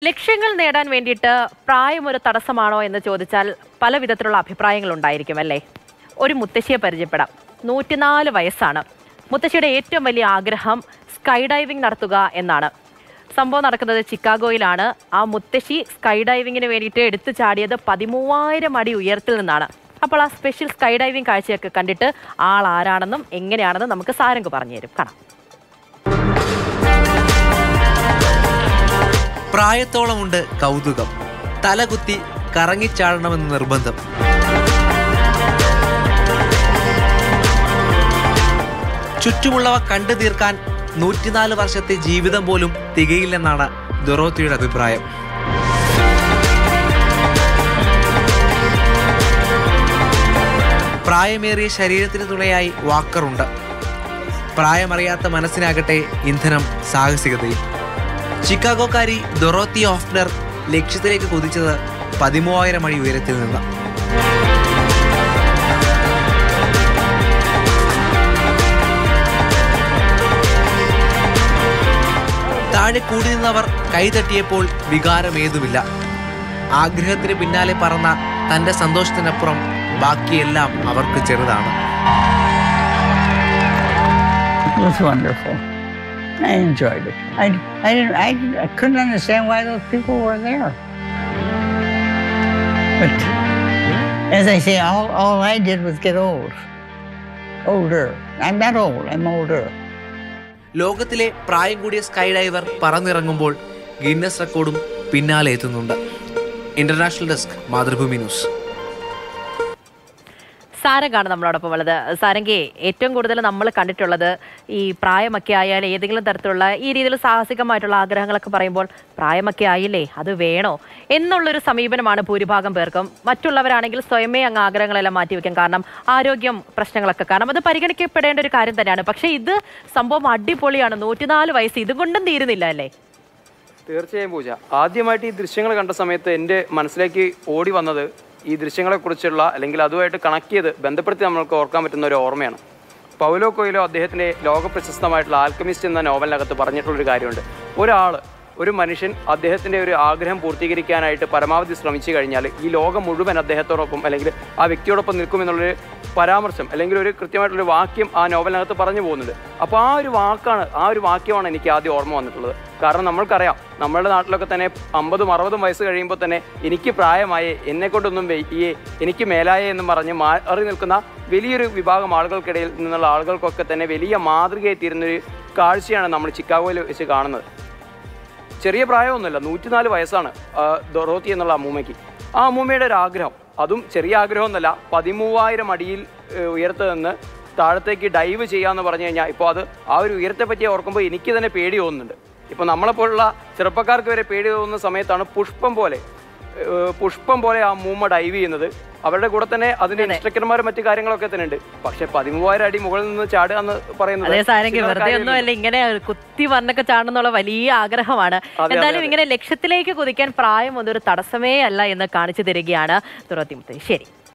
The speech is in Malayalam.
ലക്ഷ്യങ്ങൾ നേടാൻ വേണ്ടിയിട്ട് പ്രായം ഒരു തടസ്സമാണോ എന്ന് ചോദിച്ചാൽ പല വിധത്തിലുള്ള അഭിപ്രായങ്ങൾ ഉണ്ടായിരിക്കും അല്ലേ. ഒരു മുത്തശ്ശിയെ പരിചയപ്പെടാം. 104 വയസ്സാണ്. മുത്തശ്ശിയുടെ ഏറ്റവും വലിയ ആഗ്രഹം സ്കൈ ഡൈവിംഗ് നടത്തുക എന്നാണ്. സംഭവം നടക്കുന്നത് ചിക്കാഗോയിലാണ്. ആ മുത്തശ്ശി സ്കൈ ഡൈവിങ്ങിന് വേണ്ടിയിട്ട് എടുത്തു ചാടിയത് 13,000 അടി ഉയരത്തിൽ നിന്നാണ്. അപ്പോൾ ആ സ്പെഷ്യൽ സ്കൈ ഡൈവിംഗ് കാഴ്ചയൊക്കെ കണ്ടിട്ട് ആൾ ആരാണെന്നും എങ്ങനെയാണെന്നും നമുക്ക് സാരംഗ് പറഞ്ഞു തരും. കാണാം. പ്രായത്തോളമുണ്ട് കൗതുകം. തലകുത്തി കറങ്ങിച്ചാടണമെന്ന് നിർബന്ധം. ചുറ്റുമുള്ളവ കണ്ടു തീർക്കാൻ 104 വർഷത്തെ ജീവിതം പോലും തികയില്ലെന്നാണ് ഡൊറോത്തിയുടെ അഭിപ്രായം. പ്രായമേറിയ ശരീരത്തിന് തുണയായി വാക്കറുണ്ട്. പ്രായമറിയാത്ത മനസ്സിനാകട്ടെ ഇന്ധനം സാഹസികതയും. ചിക്കാഗോക്കാരി ഡൊറോത്തി ഹോഫ്നർ ലക്ഷ്യത്തിലേക്ക് കുതിച്ചത് 13,000 അടി ഉയരത്തിൽ നിന്ന്. താഴെ കൂടി നിന്നവർ കൈതട്ടിയപ്പോൾ വികാരമേതുമില്ല. ആഗ്രഹത്തിന് പിന്നാലെ പറന്ന തന്റെ സന്തോഷത്തിനപ്പുറം ബാക്കിയെല്ലാം അവർക്ക് ചെറുതാണ്. I enjoyed it. I couldn't understand why those people were there. But as I say, all I did was get older. I'm not old, I'm older. ലോകത്തിലെ പ്രായം കൂടിയ സ്കൈ ഡൈവർ പറന്നിറങ്ങുമ്പോൾ ഗിന്നസ് റെക്കോർഡും പിന്നാലെ എത്തുന്നുണ്ട്. International desk, Mathrubhumi news. സാരംഗാണ് നമ്മളോടൊപ്പം ഉള്ളത്. സാരംഗേ, ഏറ്റവും കൂടുതൽ നമ്മൾ കണ്ടിട്ടുള്ളത് ഈ പ്രായമൊക്കെ ആയാൽ ഏതെങ്കിലും തരത്തിലുള്ള ഈ രീതിയിൽ സാഹസികമായിട്ടുള്ള ആഗ്രഹങ്ങളൊക്കെ പറയുമ്പോൾ പ്രായമൊക്കെ ആയില്ലേ, അത് വേണോ എന്നുള്ളൊരു സമീപനമാണ് ഭൂരിഭാഗം പേർക്കും. മറ്റുള്ളവരാണെങ്കിൽ സ്വയമേ അങ്ങ് ആഗ്രഹങ്ങളെല്ലാം മാറ്റിവെക്കും. കാരണം ആരോഗ്യം പ്രശ്നങ്ങളൊക്കെ കാരണം അത് പരിഗണിക്കപ്പെടേണ്ട ഒരു കാര്യം തന്നെയാണ്. പക്ഷേ ഇത് സംഭവം അടിപൊളിയാണ്. 104 വയസ്സ് ഇതുകൊണ്ടും തീരുന്നില്ല അല്ലേ? തീർച്ചയായും പൂജ. ആദ്യമായിട്ട് ഈ ദൃശ്യങ്ങൾ കണ്ട സമയത്ത് എൻ്റെ മനസ്സിലേക്ക് ഓടി വന്നത് ഈ ദൃശ്യങ്ങളെക്കുറിച്ചുള്ള അല്ലെങ്കിൽ അതുമായിട്ട് കണക്ട് ചെയ്ത് ബന്ധപ്പെടുത്തി നമ്മൾക്ക് ഓർക്കാൻ പറ്റുന്ന ഒരു ഓർമ്മയാണ്. പൗലോ കൊയ്ലോ അദ്ദേഹത്തിൻ്റെ ലോകപ്രശസ്തമായിട്ടുള്ള ആൽക്കമിസ്റ്റ് എന്ന നോവലിനകത്ത് പറഞ്ഞിട്ടുള്ളൊരു കാര്യമുണ്ട്. ഒരു മനുഷ്യൻ അദ്ദേഹത്തിൻ്റെ ഒരു ആഗ്രഹം പൂർത്തീകരിക്കാനായിട്ട് പരമാവധി ശ്രമിച്ചു കഴിഞ്ഞാൽ ഈ ലോകം മുഴുവൻ അദ്ദേഹത്തോടൊപ്പം അല്ലെങ്കിൽ ആ വ്യക്തിയോടൊപ്പം നിൽക്കുമെന്നുള്ളൊരു പരാമർശം അല്ലെങ്കിൽ ഒരു കൃത്യമായിട്ടുള്ളൊരു വാക്യം ആ നോവലിനകത്ത് പറഞ്ഞു പോകുന്നുണ്ട്. അപ്പോൾ ആ ഒരു വാക്യമാണ് എനിക്ക് ആദ്യം ഓർമ്മ വന്നിട്ടുള്ളത്. കാരണം നമ്മൾക്കറിയാം, നമ്മളുടെ നാട്ടിലൊക്കെ തന്നെ 50-60 വയസ്സ് കഴിയുമ്പോൾ തന്നെ എനിക്ക് പ്രായമായി, എന്നെക്കൊണ്ടൊന്നും വയ്യേ, എനിക്ക് മേലായേ എന്ന് പറഞ്ഞ് മാറി നിൽക്കുന്ന വലിയൊരു വിഭാഗം ആളുകൾക്കിടയിൽ നിന്നുള്ള ആളുകൾക്കൊക്കെ തന്നെ വലിയ മാതൃകയായി തീരുന്നൊരു കാഴ്ചയാണ് നമ്മൾ ചിക്കാഗോയിൽ വെച്ച് കാണുന്നത്. ചെറിയ പ്രായമൊന്നുമില്ല, 104 വയസ്സാണ് ഡൊറോത്തി എന്നുള്ള അമ്മൂമ്മയ്ക്ക്. ആ അമ്മൂമ്മയുടെ ഒരു ആഗ്രഹം, അതും ചെറിയ ആഗ്രഹമൊന്നുമല്ല, 13,000 അടിയിൽ ഉയരത്ത് നിന്ന് താഴത്തേക്ക് ഡൈവ് ചെയ്യാമെന്ന് പറഞ്ഞു കഴിഞ്ഞാൽ ഇപ്പോൾ അത് ആ ഒരു ഉയരത്തെ പറ്റി ഓർക്കുമ്പോൾ എനിക്ക് തന്നെ പേടി തോന്നുന്നുണ്ട്. ഇപ്പോൾ നമ്മളെപ്പോലുള്ള ചെറുപ്പക്കാർക്ക് വരെ പേടി തോന്നുന്ന സമയത്താണ് പുഷ്പം പോലെ ആ അമ്മൂമ്മ ഡൈവ് ചെയ്യുന്നത്. അവരുടെ കൂടെ തന്നെ അതിന്റെ ഇൻസ്ട്രക്ടർമാരും മറ്റു കാര്യങ്ങളൊക്കെ തന്നെ ഉണ്ട്. പക്ഷെ 13,000 അടി മുകളിൽ നിന്ന് ചാടുക എന്ന് പറയുന്നത് വെറുതെ ഒന്നുമല്ല, ഇങ്ങനെ കുത്തി വന്നൊക്കെ ചാടുന്നുള്ള വലിയ ആഗ്രഹമാണ്. എന്തായാലും ഇങ്ങനെ ലക്ഷ്യത്തിലേക്ക് കുതിക്കാൻ പ്രായം ഒന്നൊരു തടസ്സമേ അല്ല എന്ന് കാണിച്ചു തരികയാണ് ഡൊറോത്തി മുത്തശ്ശി. ശരി.